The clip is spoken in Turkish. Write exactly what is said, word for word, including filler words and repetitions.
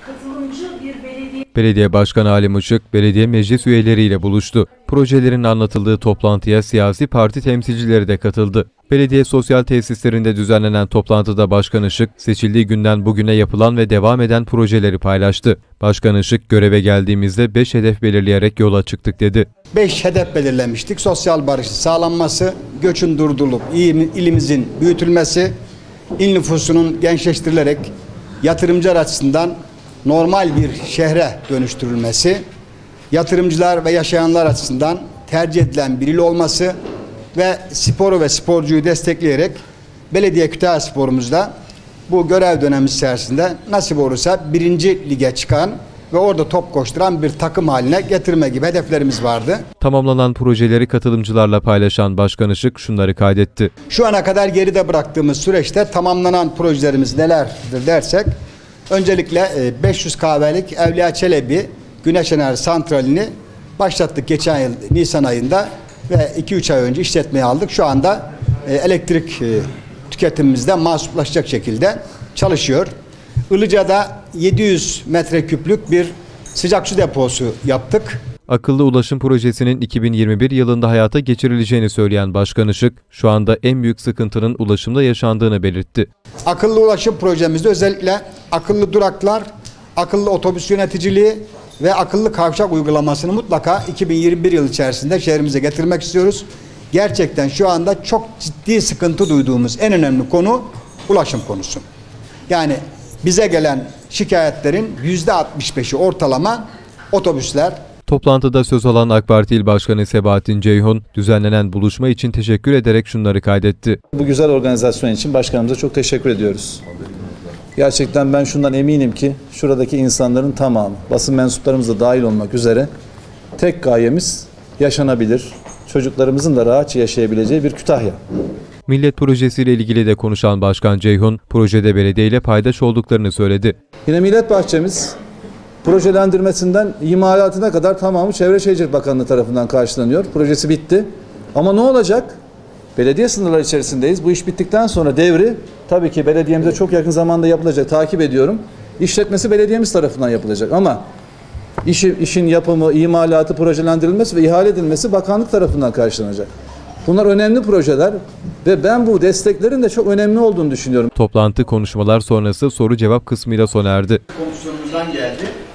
katılımcı bir belediye... Belediye Başkanı Halim Işık, belediye meclis üyeleriyle buluştu. Projelerin anlatıldığı toplantıya siyasi parti temsilcileri de katıldı. Belediye sosyal tesislerinde düzenlenen toplantıda Başkan Işık, seçildiği günden bugüne yapılan ve devam eden projeleri paylaştı. Başkan Işık, göreve geldiğimizde beş hedef belirleyerek yola çıktık dedi. beş hedef belirlemiştik. Sosyal barışın sağlanması, göçün durdurulup ilimizin büyütülmesi, il nüfusunun gençleştirilerek yatırımcılar açısından normal bir şehre dönüştürülmesi, yatırımcılar ve yaşayanlar açısından tercih edilen bir il olması ve sporu ve sporcuyu destekleyerek Belediye Kütahyaspor'umuzda bu görev dönemi içerisinde nasip olursa birinci lige çıkan ve orada top koşturan bir takım haline getirme gibi hedeflerimiz vardı. Tamamlanan projeleri katılımcılarla paylaşan Başkan Işık şunları kaydetti. Şu ana kadar geride bıraktığımız süreçte tamamlanan projelerimiz nelerdir dersek, öncelikle beş yüz kahvelik Evliya Çelebi Güneş Enerji Santrali'ni başlattık geçen yıl Nisan ayında ve iki üç ay önce işletmeye aldık. Şu anda elektrik tüketimimizde mahsuplaşacak şekilde çalışıyor. Ilıca'da yedi yüz metreküplük bir sıcak su deposu yaptık. Akıllı ulaşım projesinin iki bin yirmi bir yılında hayata geçirileceğini söyleyen Başkan Işık, şu anda en büyük sıkıntının ulaşımda yaşandığını belirtti. Akıllı ulaşım projemizde özellikle akıllı duraklar, akıllı otobüs yöneticiliği ve akıllı kavşak uygulamasını mutlaka iki bin yirmi bir yıl içerisinde şehrimize getirmek istiyoruz. Gerçekten şu anda çok ciddi sıkıntı duyduğumuz en önemli konu ulaşım konusu. Yani bize gelen şikayetlerin yüzde altmış beşi ortalama otobüsler. Toplantıda söz alan AK Parti İl Başkanı Sebahattin Ceyhun, düzenlenen buluşma için teşekkür ederek şunları kaydetti. Bu güzel organizasyon için başkanımıza çok teşekkür ediyoruz. Gerçekten ben şundan eminim ki şuradaki insanların tamamı, basın mensuplarımız da dahil olmak üzere tek gayemiz yaşanabilir, çocuklarımızın da rahatça yaşayabileceği bir Kütahya. Millet projesiyle ilgili de konuşan Başkan Ceyhun, projede belediyeyle paydaş olduklarını söyledi. Yine Millet Bahçemiz projelendirmesinden imalatına kadar tamamı Çevre Şehircilik Bakanlığı tarafından karşılanıyor. Projesi bitti. Ama ne olacak? Belediye sınırları içerisindeyiz. Bu iş bittikten sonra devri tabii ki belediyemize çok yakın zamanda yapılacak. Takip ediyorum. İşletmesi belediyemiz tarafından yapılacak. Ama işi, işin yapımı, imalatı, projelendirilmesi ve ihale edilmesi bakanlık tarafından karşılanacak. Bunlar önemli projeler ve ben bu desteklerin de çok önemli olduğunu düşünüyorum. Toplantı konuşmalar sonrası soru cevap kısmıyla sona erdi. Komisyonumuzdan geldi.